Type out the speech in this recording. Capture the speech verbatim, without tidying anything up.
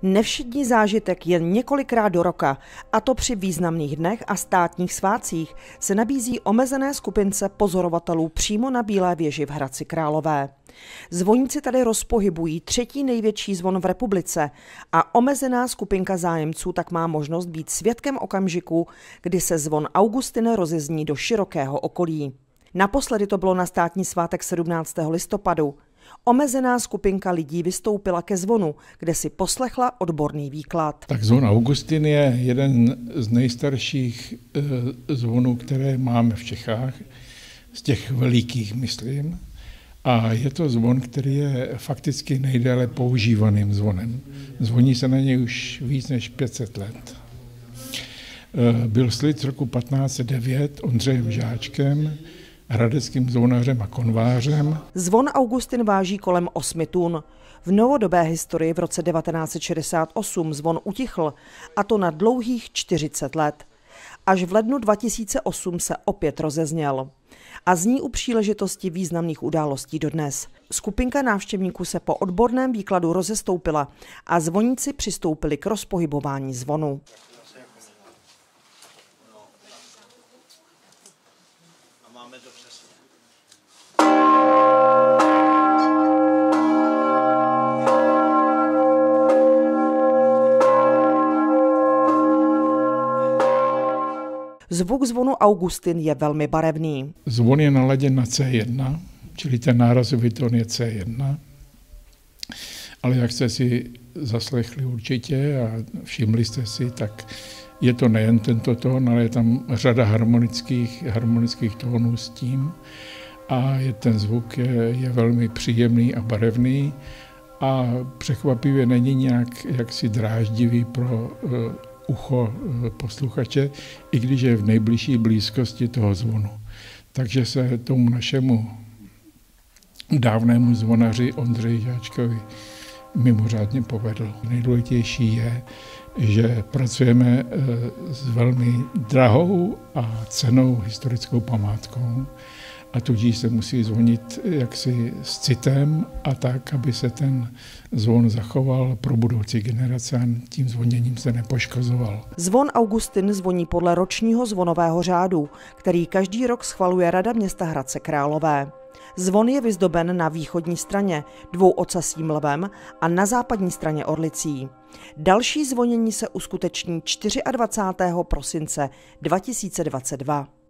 Nevšední zážitek jen několikrát do roka, a to při významných dnech a státních svátcích, se nabízí omezené skupince pozorovatelů přímo na Bílé věži v Hradci Králové. Zvoníci tady rozpohybují třetí největší zvon v republice a omezená skupinka zájemců tak má možnost být svědkem okamžiku, kdy se zvon Augustine rozezní do širokého okolí. Naposledy to bylo na státní svátek sedmnáctého listopadu. Omezená skupinka lidí vystoupila ke zvonu, kde si poslechla odborný výklad. Tak zvon Augustin je jeden z nejstarších e, zvonů, které máme v Čechách, z těch velikých, myslím. A je to zvon, který je fakticky nejdéle používaným zvonem. Zvoní se na něj už víc než pět set let. E, byl slit z roku patnáct set devět Ondřejem Žáčkem, hradeckým zvonařem a konvářem. Zvon Augustin váží kolem osmi tun. V novodobé historii v roce devatenáct set šedesát osm zvon utichl, a to na dlouhých čtyřicet let. Až v lednu dva tisíce osm se opět rozezněl. A zní u příležitosti významných událostí dodnes. Skupinka návštěvníků se po odborném výkladu rozestoupila a zvoníci přistoupili k rozpohybování zvonu. Máme to přesně. Zvuk zvonu Augustin je velmi barevný. Zvon je naladěn na C jedna, čili ten nárazový tón je C jedna. Ale jak jste si zaslechli určitě a všimli jste si, tak je to nejen tento tón, ale je tam řada harmonických, harmonických tónů s tím. A je, ten zvuk je, je velmi příjemný a barevný a překvapivě není nějak jaksi dráždivý pro uh, ucho uh, posluchače, i když je v nejbližší blízkosti toho zvonu. Takže se tomu našemu dávnému zvonaři Ondřeji Žáčkovi mimořádně povedl. Nejdůležitější je, že pracujeme s velmi drahou a cennou historickou památkou a tudíž se musí zvonit jaksi s citem a tak, aby se ten zvon zachoval pro budoucí generace a tím zvoněním se nepoškozoval. Zvon Augustin zvoní podle ročního zvonového řádu, který každý rok schvaluje Rada města Hradce Králové. Zvon je vyzdoben na východní straně dvouocasým lvem a na západní straně orlicí. Další zvonění se uskuteční dvacátého čtvrtého prosince dva tisíce dvacet dva.